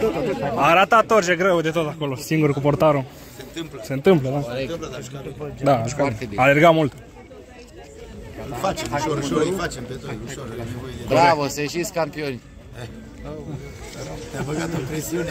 A ratat orice greu de tot acolo, singur cu portarul. Se întâmplă, da. Da, a jucat. A alergat mult. Facem ușor, ușor, îi facem pe toi, ușor, la nevoie de... Bravo, să ieșiți campioni! Te-a băgat în presiune.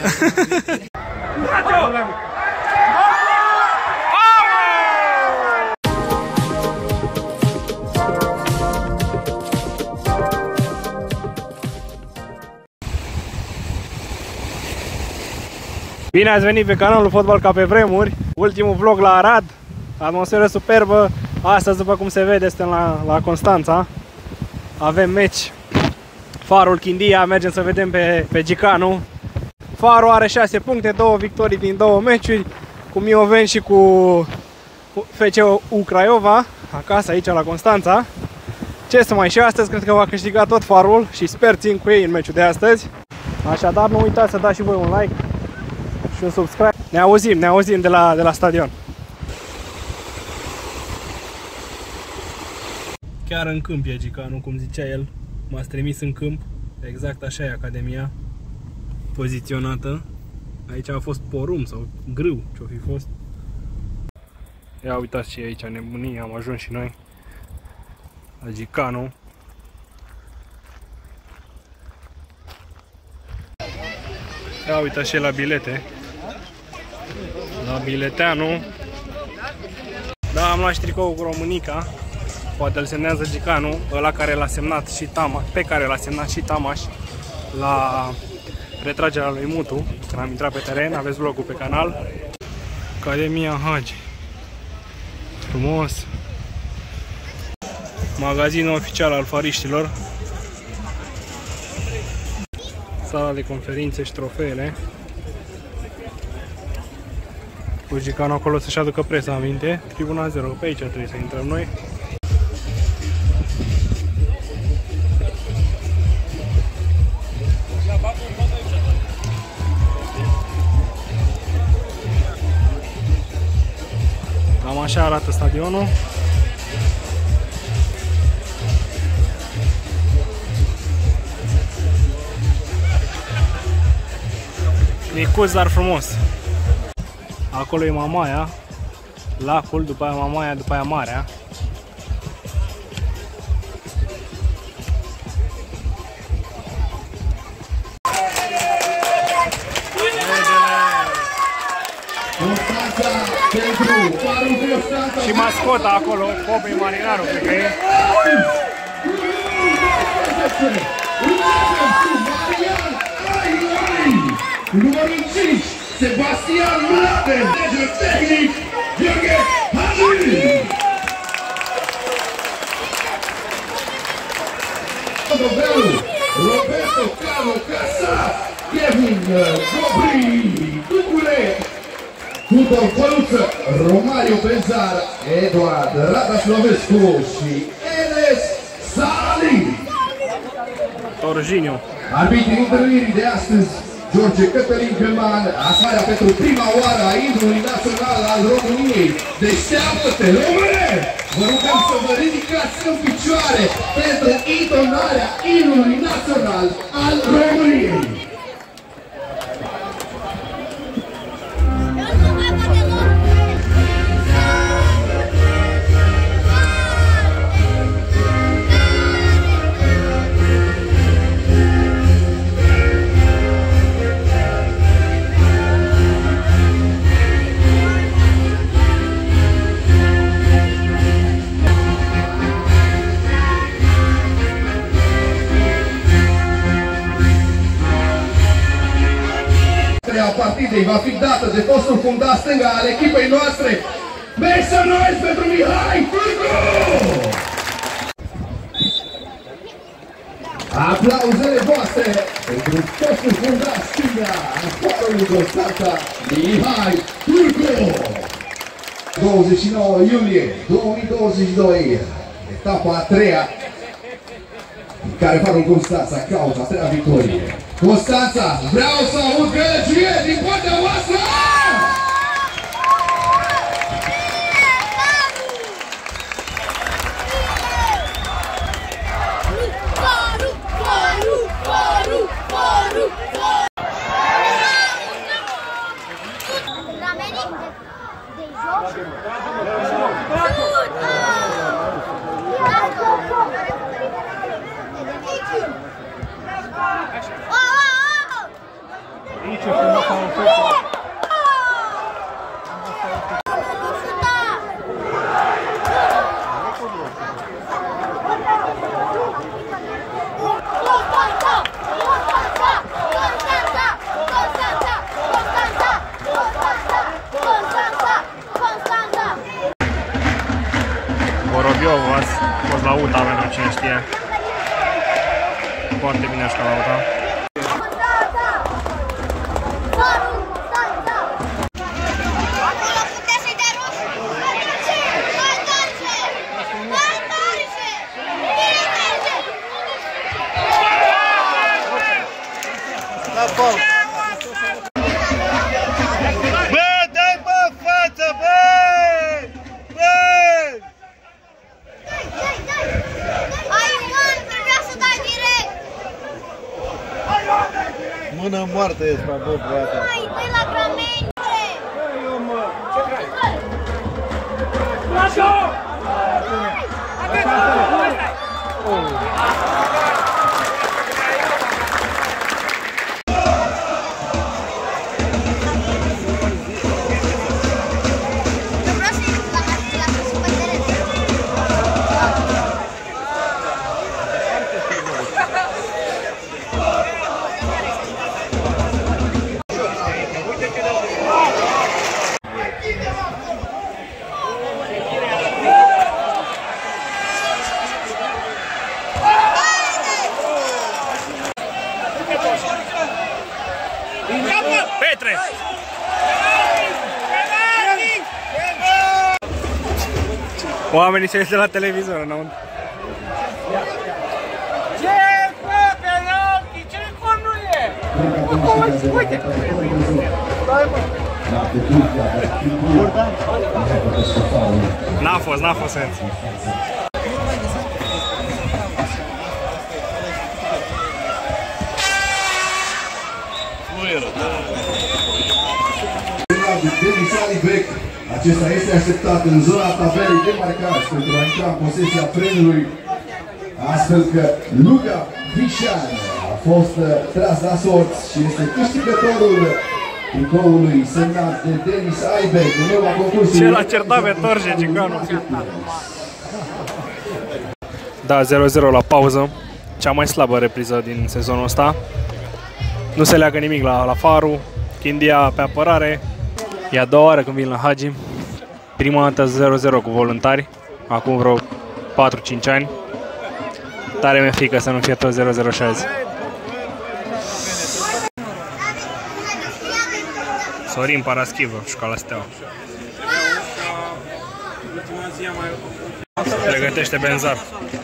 Bine ați venit pe canalul Fotbal ca pe vremuri. Ultimul vlog la Arad. Atmosferă superbă. Astăzi, după cum se vede, suntem la Constanța. Avem meci. Farul Chindia, mergem să vedem pe Gicanu. Farul are 6 puncte, 2 victorii din 2 meciuri. Cu Mioveni și cu FC Craiova. Acasă, aici la Constanța. Ce să mai și astăzi, cred că va câștiga tot Farul. Și sper țin cu ei în meciul de astăzi. Așadar, nu uitați să dați și voi un like și un subscribe. Ne auzim de la stadion. Chiar în câmp e Gicanu, cum zicea el. M-ați trimis în câmp. Exact așa e academia poziționată. Aici a fost porum sau grâu, ce-o fi fost. Ia uitați și aici nebunie, am ajuns și noi la Gicanu. Ia uitați și la bilete. La Bileteanu. Da, am luat și tricou cu Românica. Poate îl semnează Gicanu, ăla care l-a semnat și Tamaș, pe care l-a semnat și Tamaș la retragerea lui Mutu, când am intrat pe teren. Aveți vlogul pe canal. Academia Hagi. Frumos. Magazinul oficial al fariștilor. Sala de conferințe și trofeele. Cu Gicanu acolo să-și aducă presa aminte. Tribuna 0, pe aici trebuie să intrăm noi. Cam așa arată stadionul. Micuț, dar frumos. Acolo e Mamaia, lacul, după aia Mamaia, după aia marea. Și mascota acolo, Popi Marinaru, cred că e. Numărul 5, Sebastian Mladen, tehnic, Gheorghe Halil. Roberto Carlo Casa, Kevin Gobri, Ducule, Tudor Păluță, Romario Pezar, Eduard Radaslovescu și Enes Salin. Torjiniu. Arbitrii întâlnirii de astăzi, George Cătălin Găman, asarea pentru prima oară a imnului național al României. Deșteaptă-te, române! Vă rugăm să vă ridicați în picioare pentru intonarea imnului național al României. A partidei va fi dată de fostul fundaș stânga al echipei noastre. Make some noise pentru Mihai Turcu! Aplauzele voastre pentru fostul fundaș stânga al Farului Constanța, Mihai Turcu! 29 iulie 2022, etapa a treia, în care Farul Constanța caută a treia victorie. Constanța, vreau să aud gălăgie din partea voastră! Vorobiov a fost la UTA pentru cine știe. Foarte bine așa la UTA. Bă, dai bă, față, bă! Bă! Mână moartă ești, bă, băiată. Hai, băi la gramențe! Petre! Oamenii se uită la televizor înăuntru. Ce bă, penalti? Ce gol nu e? Uite! N-a fost sens. Denis Alibek, acesta este așteptat în zona tabelei de marcaj pentru a intra în posesia premiului, astfel că Luca Vișan a fost tras la sorți și este câștigătorul tricoului semnat de Denis Alibek în noua concursului. Ce l-a certat pe Torje, Gicanu? Da, 0-0 la pauză. Cea mai slabă repriză din sezonul ăsta. Nu se leagă nimic la Faru. Chindia pe apărare. E a doua oară când vin la Hagi. Prima dată 0-0 cu voluntari. Acum vreo 4-5 ani. Tare mi-e frică să nu fie tot 0-0 și azi. Sorin Paraschivă, Școala Steaua. Pregătește Benzar.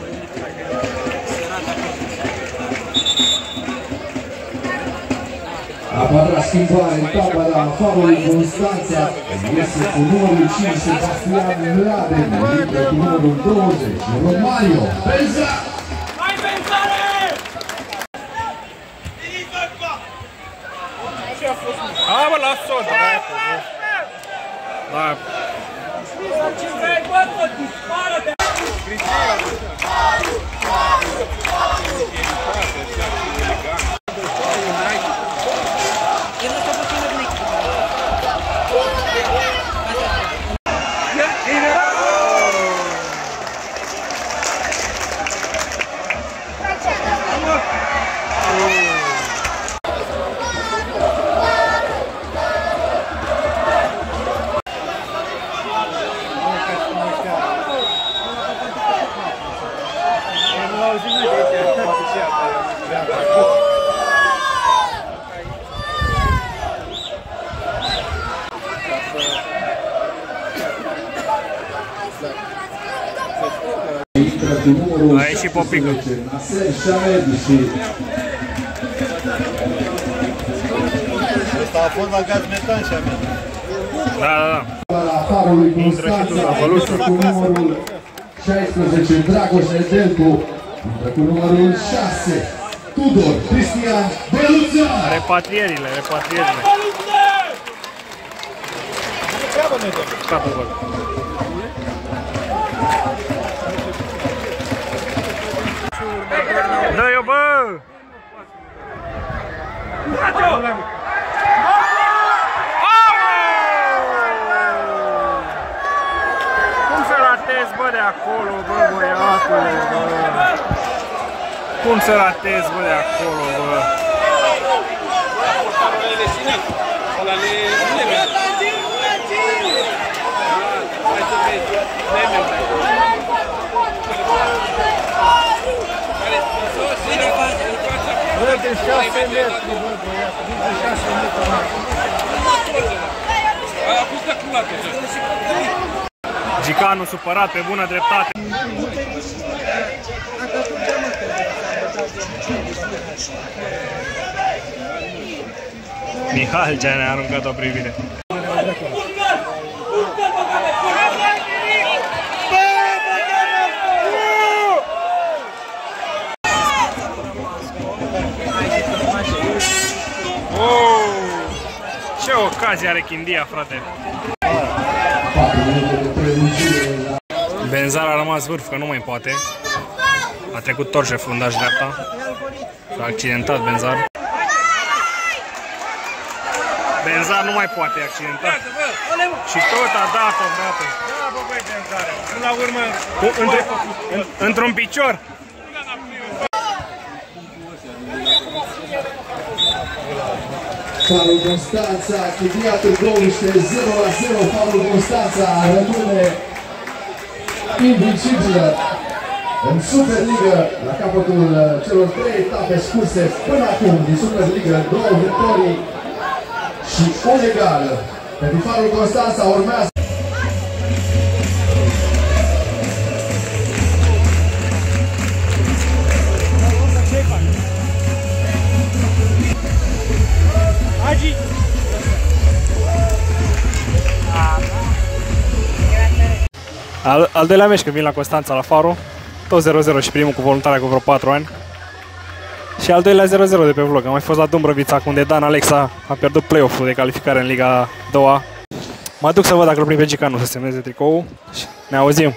A patra schimbare în tabăra Farului Constanța este cu numărul 5 Sebastian Mladen, lider cu numărul 20 Romario Benzar. Hai, Benzare! Hai mă, lasă-o! Da. Ce vrei, bă, să dispară-te! A ieșit Popică. Ăsta a fost la gaz metan și a mea. Da. La Farului Constanța, cu numărul 16 Dragoș Nedelcu, cu numărul 6 Tudor Cristian Beluța. Repatrierile. Dă-i-o, bă! acolo, bă, băiatule, bă. Cum să ratezi, bă, de acolo, bă? Bă, de 6 metri, bă, băiat, de 6 metri. Gicanu supărat pe bună dreptate. Mihal ce ne-a aruncat o privire. Ce ocazie are Chindia, frate! Benzar a rămas vârf, că nu mai poate. A trecut Torje fundaș dreapta. S-a accidentat Benzar. Benzar nu mai poate, e accidentat. Și tot a dat-o, frate. Până la urmă, într-un picior. Falul Constanța, Chindia Târgoviște, 0-0, falul Constanța rămâne invincibilă în Superliga la capătul celor 3 etape scurse până acum din Superliga, 2 victorii și 1 egal. Pentru falul Constanța urmează Al doilea meci când vin la Constanța la Faro, tot 0-0 și primul cu voluntarea cu vreo 4 ani. Și al doilea 0-0 de pe vlog. Am mai fost la Dumbrăvița, unde Dan Alexa a pierdut play-off-ul de calificare în Liga 2. Mă duc să văd dacă îl prind pe Gicanu să semneze tricoul și ne auzim.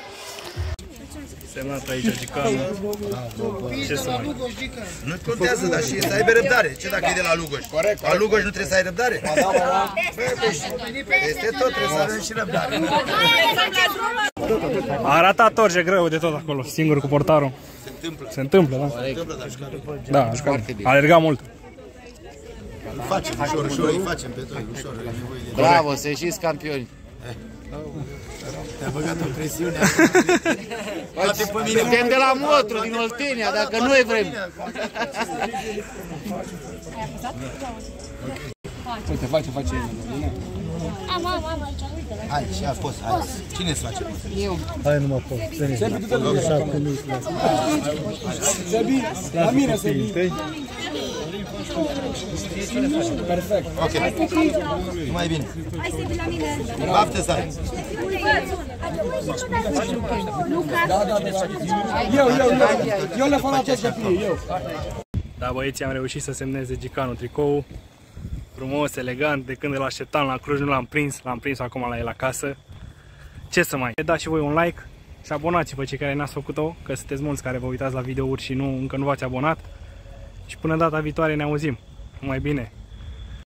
Semnat aici Gicanu. Ce să mai... Nu contează, dar și să aibă răbdare. Ce dacă e de la Lugoj? La Lugoj nu trebuie să ai răbdare? Este tot, trebuie să avem și răbdare. A ratat Torje greu de tot acolo, singur cu portarul. Se întâmplă, da. Da, a jucat. A alergat mult. Facem ușor, ușor, îi facem pe toi, ușor, e nevoie de... Bravo, să ieșiți campioni. Te-a băgat o presiune. Suntem de la Motru, din Oltenia, dacă noi vrem. Uite, face. Am aici, uite. Hai, și a fost, hai. Cine îți face? Eu. Hai, nu mă pot. Sebi, du-te la mine, Sebi. Perfect. Ok. Mai bine. Hai, Sebi, la mine. Baftă să ai. Eu le fac acest copii, eu. Da, băieții, am reușit să semneze Gicanu tricoul. Frumos, elegant, de când îl așteptam la Cluj nu l-am prins acum la el acasă. Ce să mai... Dați și voi un like și abonați-vă cei care n-ați făcut-o, că sunteți mulți care vă uitați la videouri și încă nu v-ați abonat. Și până data viitoare ne auzim. Numai bine!